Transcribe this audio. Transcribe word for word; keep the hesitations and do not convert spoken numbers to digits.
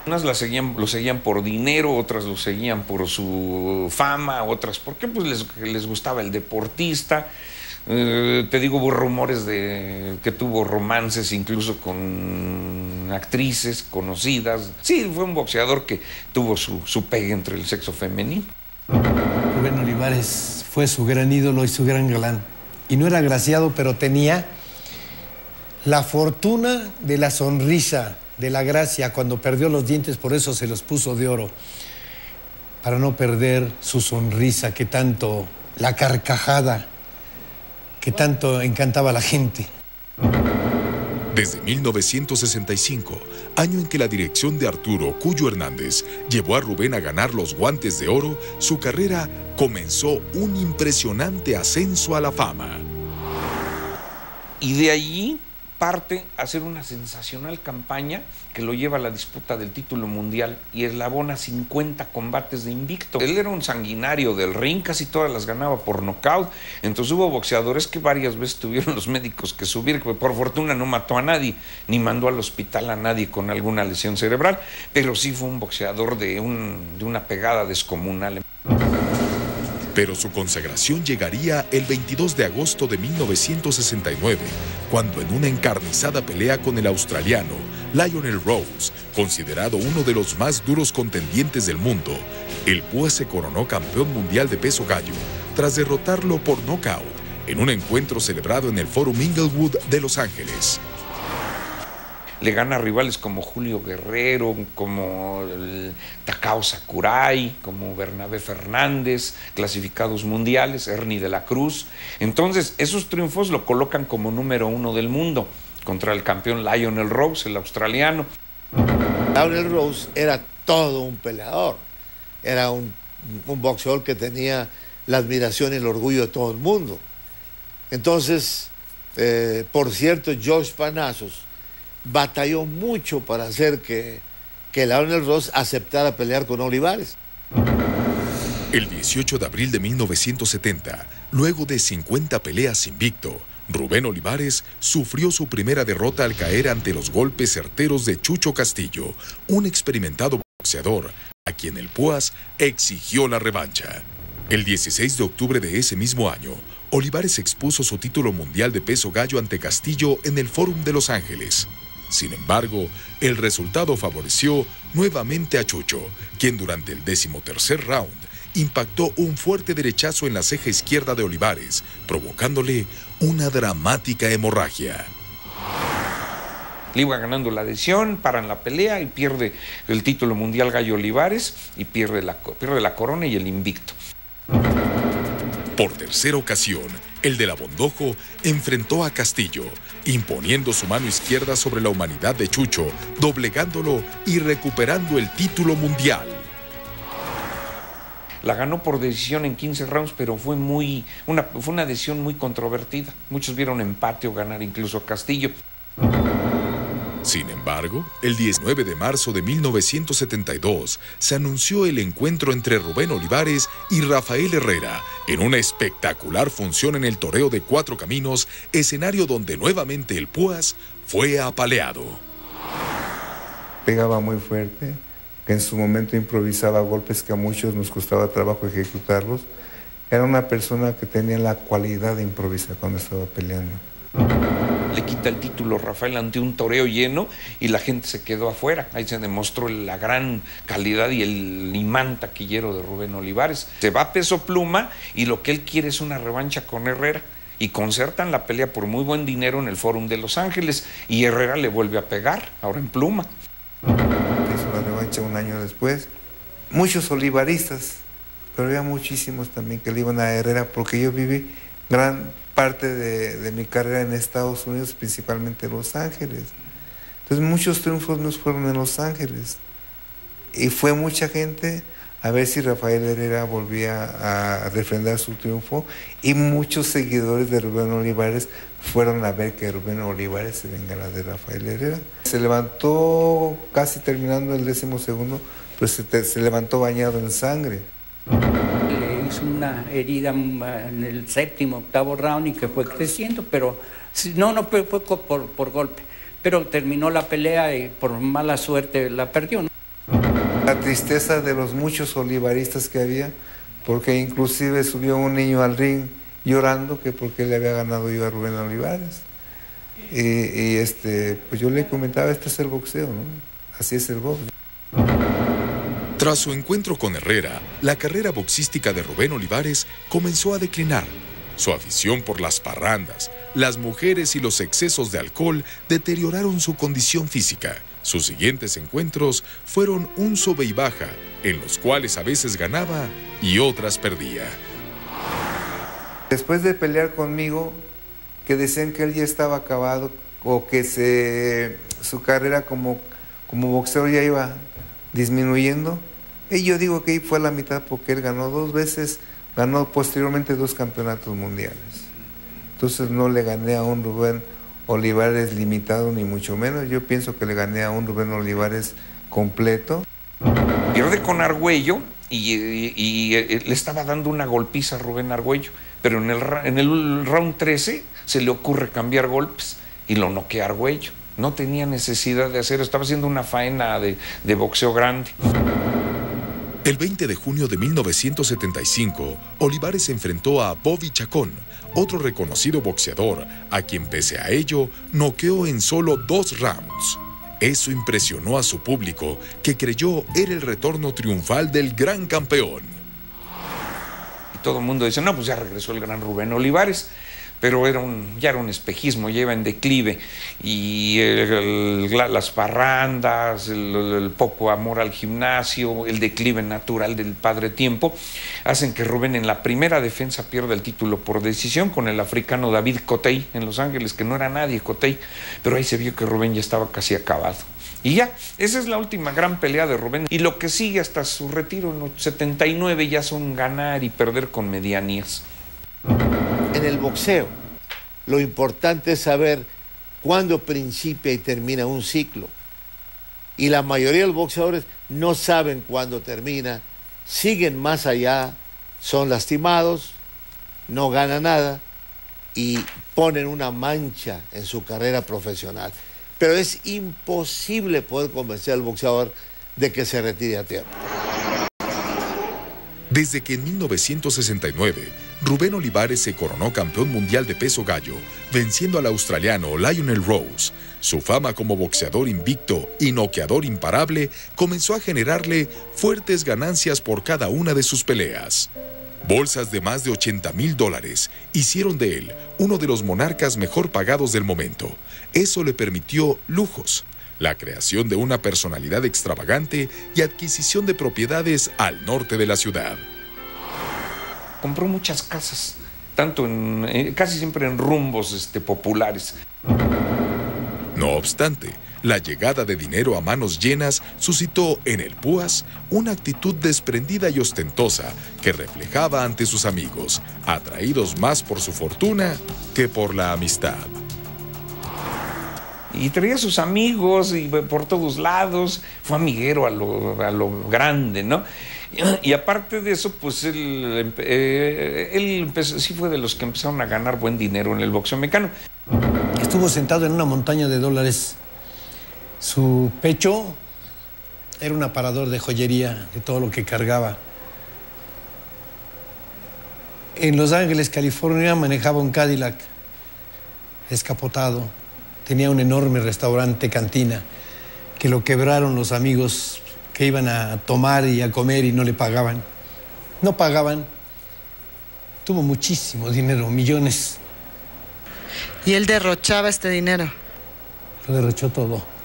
Unas la seguían, lo seguían por dinero, otras lo seguían por su fama, otras porque pues les, les gustaba el deportista. Eh, te digo, hubo rumores de que tuvo romances incluso con actrices conocidas. Sí, fue un boxeador que tuvo su, su pegue entre el sexo femenino. Rubén Olivares fue su gran ídolo y su gran galán. Y no era agraciado, pero tenía la fortuna de la sonrisa, de la gracia. Cuando perdió los dientes, por eso se los puso de oro, para no perder su sonrisa que tanto, la carcajada que tanto encantaba a la gente. Desde mil novecientos sesenta y cinco, año en que la dirección de Arturo Cuyo Hernández llevó a Rubén a ganar los Guantes de Oro, su carrera comenzó un impresionante ascenso a la fama. Y de allí parte a hacer una sensacional campaña que lo lleva a la disputa del título mundial y eslabona cincuenta combates de invicto. Él era un sanguinario del ring, casi todas las ganaba por nocaut. Entonces hubo boxeadores que varias veces tuvieron los médicos que subir, que por fortuna no mató a nadie, ni mandó al hospital a nadie con alguna lesión cerebral, pero sí fue un boxeador de, un, de una pegada descomunal. Pero su consagración llegaría el veintidós de agosto de mil novecientos sesenta y nueve, cuando en una encarnizada pelea con el australiano Lionel Rose, considerado uno de los más duros contendientes del mundo, el Púas se coronó campeón mundial de peso gallo, tras derrotarlo por nocaut en un encuentro celebrado en el Forum Inglewood de Los Ángeles. Le gana a rivales como Julio Guerrero, como el Takao Sakurai, como Bernabé Fernández, clasificados mundiales, Ernie de la Cruz. Entonces, esos triunfos lo colocan como número uno del mundo, contra el campeón Lionel Rose, el australiano. Lionel Rose era todo un peleador, era un, un boxeador que tenía la admiración y el orgullo de todo el mundo. Entonces, eh, por cierto, George Panazos batalló mucho para hacer que, que Lionel Rose aceptara pelear con Olivares. El dieciocho de abril de mil novecientos setenta, luego de cincuenta peleas invicto, Rubén Olivares sufrió su primera derrota al caer ante los golpes certeros de Chucho Castillo, un experimentado boxeador a quien el Púas exigió la revancha. El dieciséis de octubre de ese mismo año, Olivares expuso su título mundial de peso gallo ante Castillo en el Forum de Los Ángeles. Sin embargo, el resultado favoreció nuevamente a Chucho, quien durante el decimotercer round impactó un fuerte derechazo en la ceja izquierda de Olivares, provocándole una dramática hemorragia. Le iba ganando la adhesión, paran la pelea y pierde el título mundial Gallo Olivares y pierde la, pierde la corona y el invicto. Por tercera ocasión, el de la Bondojo enfrentó a Castillo, imponiendo su mano izquierda sobre la humanidad de Chucho, doblegándolo y recuperando el título mundial. La ganó por decisión en quince rounds, pero fue, muy, una, fue una decisión muy controvertida. Muchos vieron empate o ganar incluso a Castillo. Sin embargo, el diecinueve de marzo de mil novecientos setenta y dos se anunció el encuentro entre Rubén Olivares y Rafael Herrera en una espectacular función en el Toreo de Cuatro Caminos, escenario donde nuevamente el Púas fue apaleado. Pegaba muy fuerte, que en su momento improvisaba golpes que a muchos nos costaba trabajo ejecutarlos. Era una persona que tenía la cualidad de improvisar cuando estaba peleando. Le quita el título Rafael ante un toreo lleno y la gente se quedó afuera. Ahí se demostró la gran calidad y el imán taquillero de Rubén Olivares. Se va a peso pluma y lo que él quiere es una revancha con Herrera. Y concertan la pelea por muy buen dinero en el Forum de Los Ángeles y Herrera le vuelve a pegar, ahora en pluma. Hizo la revancha un año después. Muchos olivaristas, pero había muchísimos también que le iban a Herrera, porque yo viví gran parte de, de mi carrera en Estados Unidos, principalmente en Los Ángeles. Entonces muchos triunfos nos fueron en Los Ángeles. Y fue mucha gente a ver si Rafael Herrera volvía a refrendar su triunfo, y muchos seguidores de Rubén Olivares fueron a ver que Rubén Olivares se vengara de Rafael Herrera. Se levantó casi terminando el décimo segundo, pues se, se levantó bañado en sangre. Le hizo una herida en el séptimo, octavo round y que fue creciendo, pero no, no fue, fue por, por golpe. Pero terminó la pelea y por mala suerte la perdió, ¿no? La tristeza de los muchos olivaristas que había, porque inclusive subió un niño al ring llorando que porque le había ganado yo a Rubén Olivares. Y, y este, pues yo le comentaba, este es el boxeo, ¿no? Así es el box. Tras su encuentro con Herrera, la carrera boxística de Rubén Olivares comenzó a declinar. Su afición por las parrandas, las mujeres y los excesos de alcohol deterioraron su condición física. Sus siguientes encuentros fueron un sube y baja, en los cuales a veces ganaba y otras perdía. Después de pelear conmigo, que decían que él ya estaba acabado o que se, su carrera como, como boxeador ya iba disminuyendo, y yo digo que ahí fue a la mitad porque él ganó dos veces, ganó posteriormente dos campeonatos mundiales. Entonces no le gané a un Rubén Olivares limitado ni mucho menos, yo pienso que le gané a un Rubén Olivares completo. Pierde con Argüello y, y, y, y le estaba dando una golpiza a Rubén Argüello, pero en el, en el round trece se le ocurre cambiar golpes y lo noquea a Argüello. No tenía necesidad de hacer, estaba haciendo una faena de, de boxeo grande. El veinte de junio de mil novecientos setenta y cinco, Olivares se enfrentó a Bobby Chacón, otro reconocido boxeador, a quien pese a ello, noqueó en solo dos rounds. Eso impresionó a su público, que creyó era el retorno triunfal del gran campeón. Y todo el mundo dice, no, pues ya regresó el gran Rubén Olivares. Pero era un, ya era un espejismo, ya iba en declive. Y el, el, las parrandas, el, el poco amor al gimnasio, el declive natural del padre tiempo, hacen que Rubén en la primera defensa pierda el título por decisión con el africano David Cotey en Los Ángeles, que no era nadie Cotey, pero ahí se vio que Rubén ya estaba casi acabado. Y ya, esa es la última gran pelea de Rubén. Y lo que sigue hasta su retiro en los setenta y nueve ya son ganar y perder con medianías. En el boxeo, lo importante es saber cuándo principia y termina un ciclo. Y la mayoría de los boxeadores no saben cuándo termina, siguen más allá, son lastimados, no ganan nada y ponen una mancha en su carrera profesional. Pero es imposible poder convencer al boxeador de que se retire a tiempo. Desde que en mil novecientos sesenta y nueve, Rubén Olivares se coronó campeón mundial de peso gallo, venciendo al australiano Lionel Rose, su fama como boxeador invicto y noqueador imparable comenzó a generarle fuertes ganancias por cada una de sus peleas. Bolsas de más de ochenta mil dólares hicieron de él uno de los monarcas mejor pagados del momento. Eso le permitió lujos, la creación de una personalidad extravagante y adquisición de propiedades al norte de la ciudad. Compró muchas casas, tanto en, eh, casi siempre en rumbos este, populares. No obstante, la llegada de dinero a manos llenas suscitó en el Púas una actitud desprendida y ostentosa que reflejaba ante sus amigos, atraídos más por su fortuna que por la amistad. Y traía a sus amigos y por todos lados, fue amiguero a lo, a lo grande, ¿no? Y, y aparte de eso, pues él, eh, él empezó, sí fue de los que empezaron a ganar buen dinero en el boxeo mexicano. Estuvo sentado en una montaña de dólares. Su pecho era un aparador de joyería, de todo lo que cargaba. En Los Ángeles, California, manejaba un Cadillac descapotado. Tenía un enorme restaurante, cantina, que lo quebraron los amigos que iban a tomar y a comer y no le pagaban. No pagaban. Tuvo muchísimo dinero, millones. ¿Y él derrochaba este dinero? Lo derrochó todo.